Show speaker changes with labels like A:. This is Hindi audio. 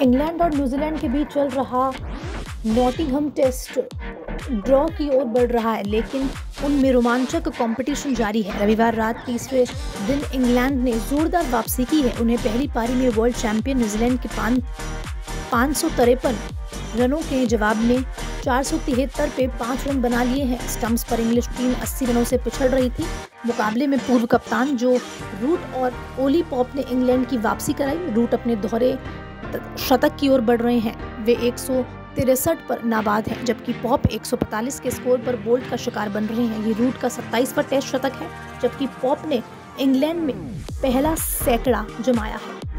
A: इंग्लैंड और न्यूजीलैंड के बीच चल रहा नॉटिंघम टेस्ट ड्रॉ की ओर बढ़ रहा है, लेकिन उनमें रोमांचक कंपटीशन जारी है। रविवार रात तीसरे दिन इंग्लैंड ने जोरदार वापसी की है। उन्हें पहली पारी में वर्ल्ड चैंपियन न्यूजीलैंड के 553 रनों के जवाब में 473 पे 5 रन बना लिए हैं। स्टंप्स पर इंग्लिश टीम 80 रनों से पिछड़ रही थी। मुकाबले में पूर्व कप्तान जो रूट और ओली पॉप ने इंग्लैंड की वापसी कराई। रूट अपने दोहरे शतक की ओर बढ़ रहे हैं। वे 163 पर नाबाद हैं, जबकि पॉप 145 के स्कोर पर बोल्ट का शिकार बन रहे हैं। ये रूट का 27वां टेस्ट शतक है, जबकि पॉप ने इंग्लैंड में पहला सैकड़ा जमाया है।